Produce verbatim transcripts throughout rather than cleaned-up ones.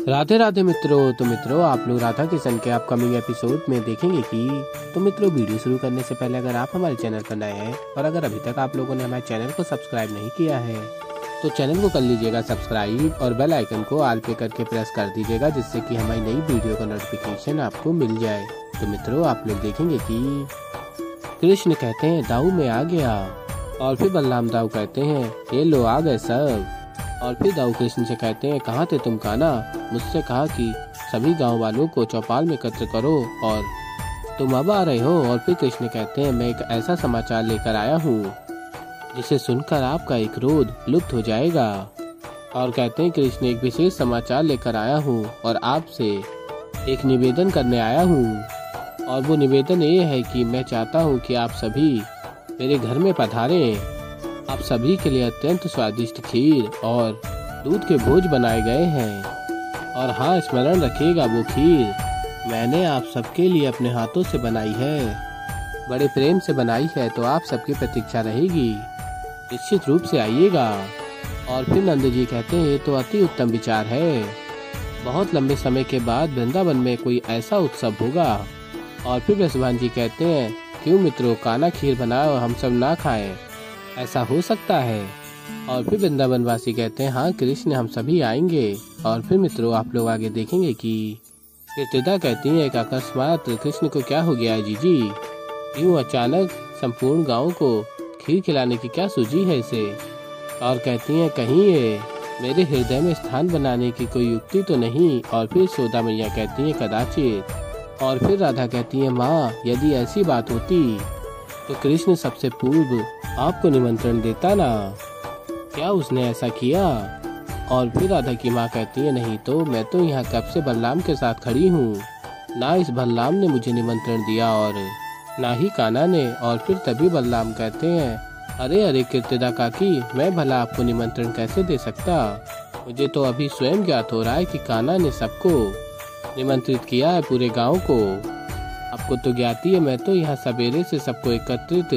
राधे राधे मित्रों। तो मित्रों आप लोग राधा किशन के अपकमिंग एपिसोड में देखेंगे कि तो मित्रों वीडियो शुरू करने से पहले अगर आप हमारे चैनल पर नए हैं और अगर अभी तक आप लोगों ने हमारे चैनल को सब्सक्राइब नहीं किया है तो चैनल को कर लीजिएगा सब्सक्राइब और बेल आइकन को ऑल पे करके प्रेस कर दीजिएगा, जिससे कि हमारी नई वीडियो का नोटिफिकेशन आपको मिल जाए। तो मित्रों आप लोग देखेंगे कि कृष्ण कहते हैं दाऊ में आ गया, और फिर बलराम दाऊ कहते हैं ये लो आ गए सब। और फिर दाऊ कृष्ण से कहते हैं कहाँ थे तुम कान्हा, मुझसे कहा कि सभी गांव वालों को चौपाल में एकत्र करो और तुम अब आ रहे हो। और फिर कृष्ण कहते हैं मैं एक ऐसा समाचार लेकर आया हूँ जिसे सुनकर आपका एक क्रोध लुप्त हो जाएगा। और कहते हैं कृष्ण एक विशेष समाचार लेकर आया हूँ और आपसे एक निवेदन करने आया हूँ, और वो निवेदन ये है कि मैं चाहता हूँ कि आप सभी मेरे घर में पधारें। आप सभी के लिए अत्यंत स्वादिष्ट खीर और दूध के भोज बनाए गए हैं, और हाँ स्मरण रखिएगा वो खीर मैंने आप सबके लिए अपने हाथों से बनाई है, बड़े प्रेम से बनाई है। तो आप सबकी प्रतीक्षा रहेगी, निश्चित रूप से आइएगा। और फिर नंद जी कहते हैं ये तो अति उत्तम विचार है, बहुत लंबे समय के बाद वृंदावन में कोई ऐसा उत्सव होगा। और फिर वृषभान जी कहते हैं क्यों मित्रों, कान्हा खीर बनाओ हम सब ना खाएं, ऐसा हो सकता है। और फिर वृंदावन वासी कहते हैं हाँ कृष्ण हम सभी आएंगे। और फिर मित्रों आप लोग आगे देखेंगे कि कृतिका कहती है एक अकस्मात कृष्ण को क्या हो गया है जीजी, यूं अचानक संपूर्ण गांव को खीर खिलाने की क्या सूझी है इसे। और कहती हैं कहीं ये मेरे हृदय में स्थान बनाने की कोई युक्ति तो नहीं। और फिर यशोदा मैया कहती हैं कदाचित। और फिर राधा कहती है माँ यदि ऐसी बात होती तो कृष्ण सबसे पूर्व आपको निमंत्रण देता ना, क्या उसने ऐसा किया। और फिर राधा की माँ कहती है नहीं तो मैं तो यहाँ कब से बलराम के साथ खड़ी हूँ, ना इस बलराम ने मुझे निमंत्रण दिया और ना ही कान्हा ने। और फिर तभी बलराम कहते हैं अरे अरे कृतिका काकी, मैं भला आपको निमंत्रण कैसे दे सकता, मुझे तो अभी स्वयं ज्ञात हो रहा है कि कान्हा ने सबको निमंत्रित किया है, पूरे गांव को। आपको तो ज्ञाती है मैं तो यहाँ सवेरे से सबको एकत्रित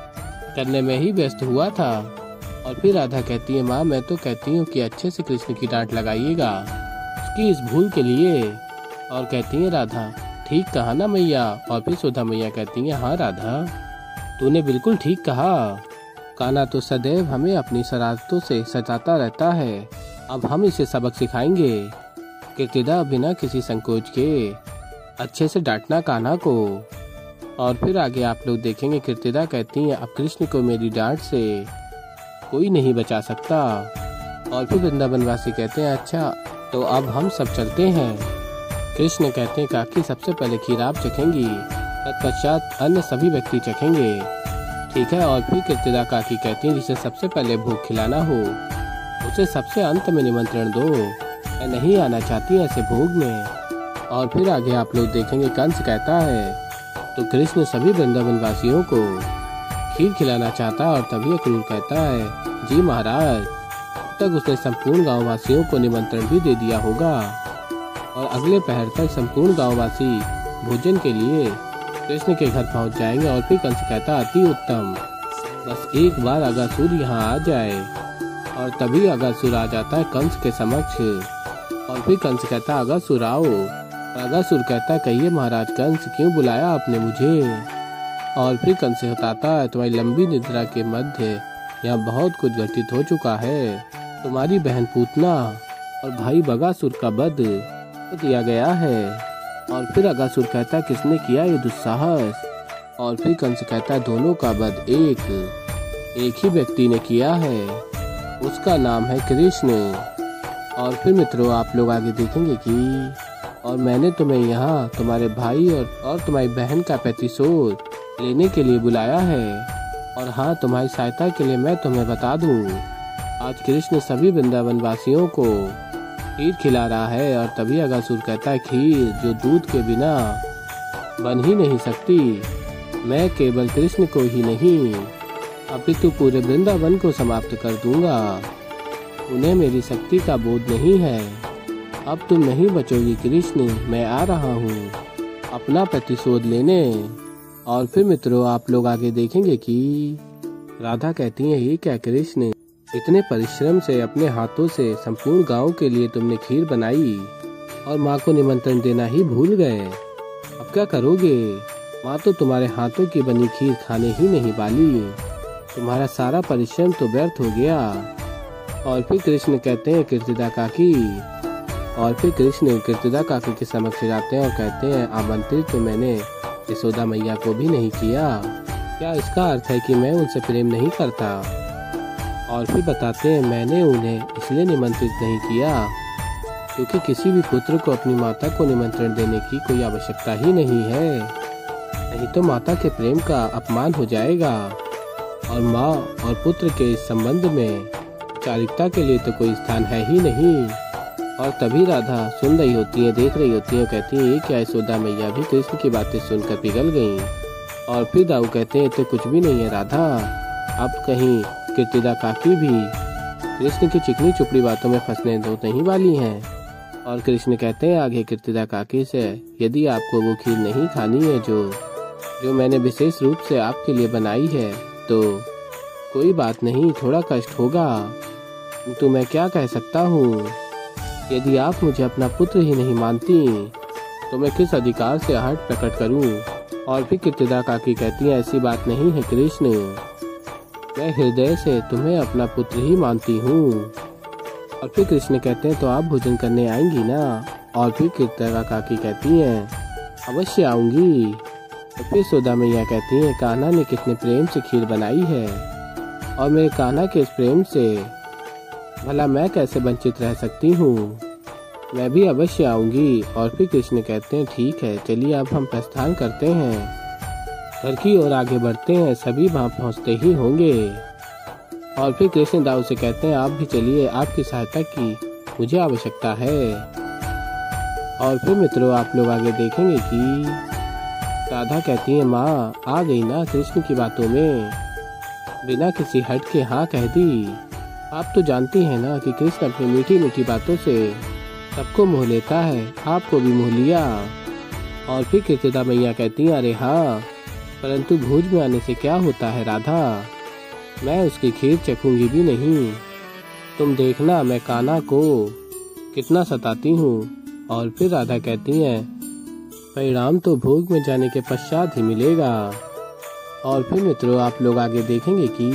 करने में ही व्यस्त हुआ था। और फिर राधा कहती है माँ मैं तो कहती हूँ कि अच्छे से कृष्ण की डांट लगाइएगा उसकी इस भूल के लिए। और कहती है राधा ठीक कहा ना मैया। और फिर सुधा मैया कहती है हाँ राधा तूने बिल्कुल ठीक कहा, कान्हा तो सदैव हमें अपनी शरारतों से सताता रहता है, अब हम इसे सबक सिखाएंगे। कृतिका बिना किसी संकोच के अच्छे से डांटना कान्हा को। और फिर आगे आप लोग देखेंगे कृतिका कहती हैं अब कृष्ण को मेरी डांट से कोई नहीं बचा सकता। और फिर वृंदावनवासी कहते हैं अच्छा तो अब हम सब चलते हैं। कृष्ण कहते हैं काकी सबसे पहले खीर आप चखेंगी, तत्पश्चात अन्य सभी व्यक्ति चखेंगे, ठीक है। और फिर कृतिका काकी कहती हैं जिसे सबसे पहले भोग खिलाना हो उसे सबसे अंत में निमंत्रण दो, मैं नहीं आना चाहती ऐसे भोग में। और फिर आगे आप लोग देखेंगे कंस कहता है तो कृष्ण सभी वृंदावन वासियों को खीर खिलाना चाहता है, और तभी अक्रूर कहता है जी महाराज तक उसने संपूर्ण गाँव वासियों को निमंत्रण भी दे दिया होगा, और अगले पहर तक संपूर्ण गाँववासी भोजन के लिए कृष्ण के घर पहुंच जाएंगे। और फिर कंस कहता अति उत्तम, बस एक बार अगासुर यहाँ आ जाए। और तभी अगासुर आ जाता है कंस के समक्ष। और फिर कंस कहता अगासुर आओ। अगासुर कहता कहिए महाराज कंस क्यों बुलाया आपने मुझे। और फिर कंस बताता है तुम्हारी लंबी निद्रा के मध्य यहाँ बहुत कुछ घटित हो चुका है, तुम्हारी बहन पूतना और भाई बगासुर का वध दिया गया है। और फिर अगासुर कहता किसने किया ये दुस्साहस। और फिर कंस कहता दोनों का वध एक एक ही व्यक्ति ने किया है, उसका नाम है कृष्ण। और फिर मित्रों आप लोग आगे देखेंगे कि और मैंने तुम्हें यहाँ तुम्हारे भाई और, और तुम्हारी बहन का प्रतिशोध लेने के लिए बुलाया है। और हाँ तुम्हारी सहायता के लिए मैं तुम्हें बता दूँ आज कृष्ण सभी वृंदावन वासियों को खीर खिला रहा है। और तभी अगासुर कहता है खीर जो दूध के बिना बन ही नहीं सकती, मैं केवल कृष्ण को ही नहीं अपितु पूरे वृंदावन को समाप्त कर दूंगा, उन्हें मेरी शक्ति का बोध नहीं है, अब तुम नहीं बचोगी कृष्ण, मैं आ रहा हूँ अपना प्रतिशोध लेने। और फिर मित्रों आप लोग आगे देखेंगे कि राधा कहती है ये क्या कृष्ण, इतने परिश्रम से अपने हाथों से संपूर्ण गांव के लिए तुमने खीर बनाई, और माँ को निमंत्रण देना ही भूल गए। अब क्या करोगे? माँ तो तुम्हारे हाथों की बनी खीर खाने ही नहीं वाली। तुम्हारा सारा परिश्रम तो व्यर्थ हो गया। और फिर कृष्ण कहते हैं कीर्तिदा काकी और फिर कृष्ण कीर्तिदा काकी के समक्ष जाते हैं और कहते हैं आमंत्रित तो मैंने यशोदा मैया को भी नहीं किया। क्या इसका अर्थ है कि मैं उनसे प्रेम नहीं करता? और फिर बताते हैं मैंने उन्हें इसलिए निमंत्रित नहीं किया क्योंकि किसी भी पुत्र को अपनी माता को निमंत्रण देने की कोई आवश्यकता ही नहीं है, नहीं तो माता के प्रेम का अपमान हो जाएगा। और माँ और पुत्र के इस संबंध में चारिकता के लिए तो कोई स्थान है ही नहीं। और तभी राधा सुन रही होती है, देख रही होती है, कहती है ये क्या? यशोदा मैया भी कृष्ण की बातें सुनकर पिघल गईं। और फिर दाऊ कहते हैं तो कुछ भी नहीं है राधा, अब कहीं कीर्तिदा काकी भी कृष्ण की चिकनी चुपड़ी बातों में फंसने तो नहीं वाली हैं। और कृष्ण कहते हैं आगे कीर्तिदा काकी से, यदि आपको वो खीर नहीं खानी है जो जो मैंने विशेष रूप से आपके लिए बनाई है तो कोई बात नहीं, थोड़ा कष्ट होगा, तो मैं क्या कह सकता हूँ। यदि आप मुझे अपना पुत्र ही नहीं मानती तो मैं किस अधिकार से हट प्रकट करूँ? और फिर कीर्तिदा काकी कहती है ऐसी बात नहीं है कृष्ण, मैं हृदय से तुम्हें अपना पुत्र ही मानती हूँ। और फिर कृष्ण कहते हैं तो आप भोजन करने आएंगी ना? और फिर कीर्तिदा काकी कहती हैं अवश्य आऊंगी। और फिर यशोदा मैया कहती हैं कान्हा ने कितने प्रेम से खीर बनाई है और मेरे कान्हा के इस प्रेम से भला मैं कैसे वंचित रह सकती हूँ, मैं भी अवश्य आऊंगी। और फिर कृष्ण कहते हैं ठीक है, चलिए अब हम प्रस्थान करते हैं, घर की ओर आगे बढ़ते हैं, सभी वहाँ पहुँचते ही होंगे। और फिर कृष्ण दाऊ से कहते हैं आप भी चलिए, आपकी सहायता की मुझे आवश्यकता है। और फिर मित्रों आप लोग आगे देखेंगे कि राधा कहती है माँ आ गई ना कृष्ण की बातों में, बिना किसी हट के हाँ कह दी। आप तो जानती हैं ना कि कृष्ण अपनी मीठी मीठी बातों से सबको मोह लेता है, आपको भी मोह लिया। और फिर कीर्तिदा मैया कहती हैं अरे हाँ, परंतु भोज में आने से क्या होता है राधा, मैं उसकी खीर चखूंगी भी नहीं, तुम देखना मैं कान्हा को कितना सताती हूँ। और फिर राधा कहती हैं परिणाम तो भोग में जाने के पश्चात ही मिलेगा। और फिर मित्रों आप लोग आगे देखेंगे कि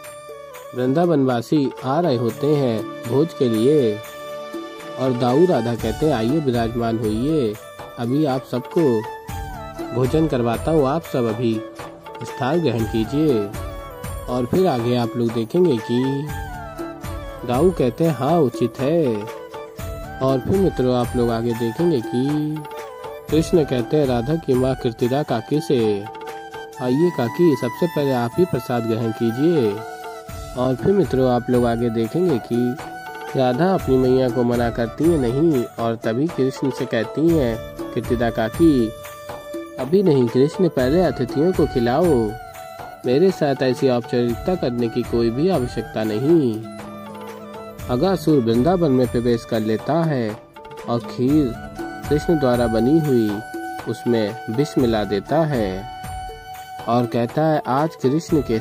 वृंदावनवासी आ रहे होते हैं भोज के लिए और दाऊ राधा कहते हैं आइए विराजमान होइए, अभी आप सबको भोजन करवाता हूँ, आप सब अभी स्थान ग्रहण कीजिए। और फिर आगे आप लोग देखेंगे कि दाऊ कहते हैं हाँ उचित है। और फिर मित्रों आप लोग आगे देखेंगे कि कृष्ण कहते हैं राधा की माँ कीर्तिदा काकी से आइए काकी सबसे पहले आप ही प्रसाद ग्रहण कीजिए। और फिर मित्रों आप लोग आगे देखेंगे कि राधा अपनी मैया को मना करती है नहीं, और तभी कृष्ण से कहती हैं कीर्तिदा काकी अभी नहीं कृष्ण, पहले अतिथियों को खिलाओ, मेरे साथ ऐसी औपचारिकता करने की कोई भी आवश्यकता नहीं। अगासुर वृंदावन में प्रवेश कर लेता है और खीर कृष्ण द्वारा बनी हुई उसमें विष मिला देता है और कहता है आज कृष्ण के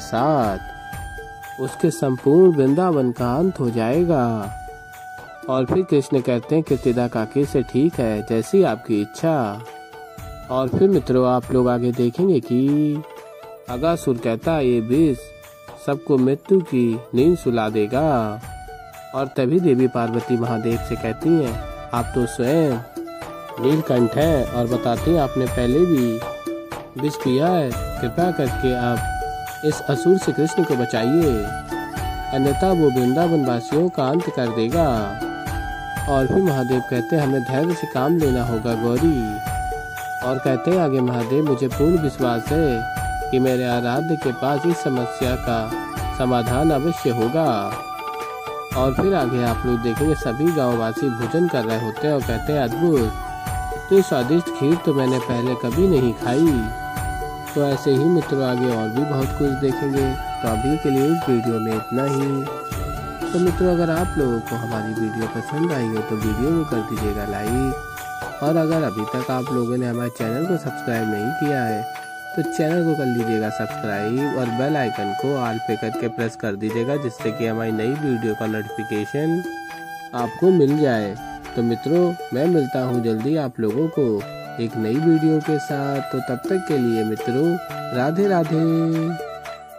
साथ उसके संपूर्ण वृंदावन का अंत हो जाएगा। और फिर कृष्ण कहते हैं कीर्तिदा काकी से ठीक है, जैसी आपकी इच्छा। और फिर मित्रों आप लोग आगे देखेंगे कि अगासुर कहता है ये विष सबको मृत्यु की नींद सुला देगा। और तभी देवी पार्वती महादेव से कहती हैं आप तो स्वयं नीलकंठ हैं और बताते हैं आपने पहले भी विष पिया है, कृपया करके आप इस असुर से कृष्ण को बचाइए, अन्यथा वो वृंदावन वासियों का अंत कर देगा। और फिर महादेव कहते हैं हमें धैर्य से काम लेना होगा गौरी। और कहते हैं आगे महादेव मुझे पूर्ण विश्वास है कि मेरे आराध्य के पास इस समस्या का समाधान अवश्य होगा। और फिर आगे आप लोग देखेंगे सभी गांववासी भोजन कर रहे होते हैं और कहते हैं अद्भुत, इतनी स्वादिष्ट खीर तो मैंने पहले कभी नहीं खाई। तो ऐसे ही मित्रों आगे और भी बहुत कुछ देखेंगे। तो अभी के लिए इस वीडियो में इतना ही। तो मित्रों अगर आप लोगों को हमारी वीडियो पसंद आई हो तो वीडियो को कर दीजिएगा लाइक, और अगर अभी तक आप लोगों ने हमारे चैनल को सब्सक्राइब नहीं किया है तो चैनल को कर लीजिएगा सब्सक्राइब और बेल आइकन को ऑल पे करके प्रेस कर दीजिएगा, जिससे कि हमारी नई वीडियो का नोटिफिकेशन आपको मिल जाए। तो मित्रों मैं मिलता हूँ जल्दी आप लोगों को एक नई वीडियो के साथ। तो तब तक के लिए मित्रों राधे राधे।